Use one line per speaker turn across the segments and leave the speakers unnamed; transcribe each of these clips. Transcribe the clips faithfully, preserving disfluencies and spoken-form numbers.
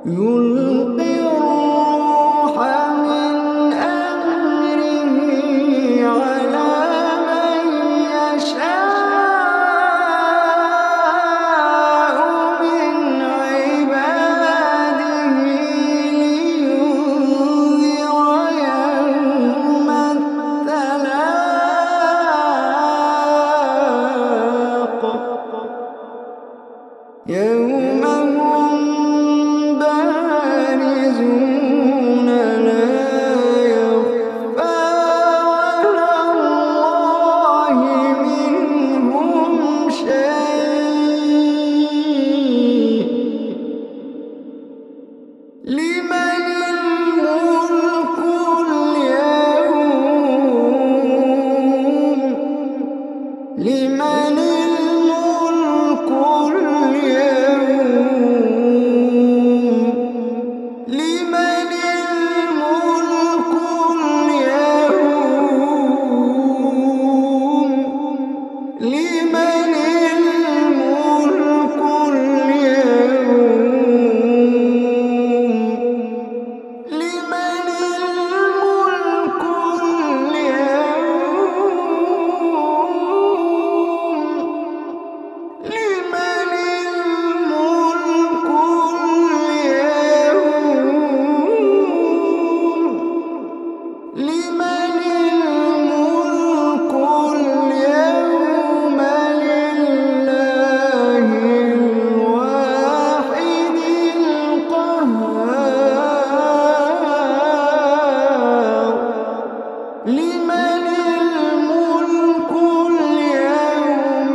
يلقي الروح من أمره على من يشاء من عباده لينذر يوم التلاق يوم هم بارزون لا يخفى على الله منهم شيء لمن الملك اليوم لمن الملك اليوم لمن الملك اليوم لمن الملك اليوم لمن الملك اليوم لمن الملك اليوم لمن الملك اليوم لله الواحد القهار لمن الملك اليوم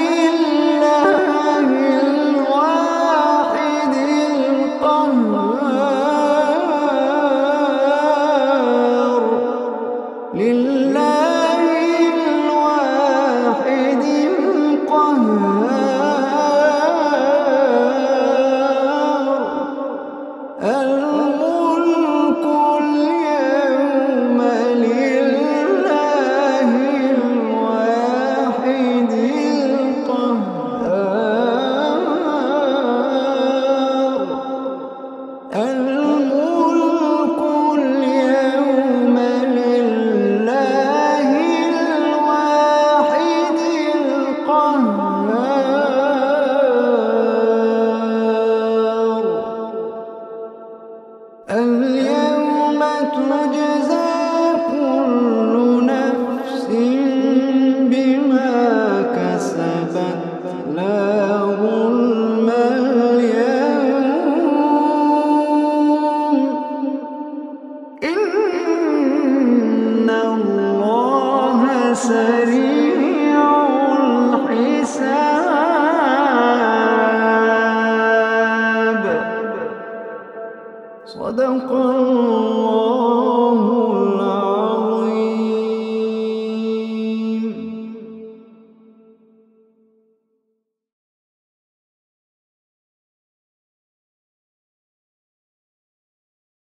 لله الواحد القهار لله الواحد القهار الملك اليوم لله الواحد القهار الملك اليوم لله الواحد القهار اليوم تجزى كل نفس بما كسبت لا ظلم اليوم إن الله سريع الحساب صدق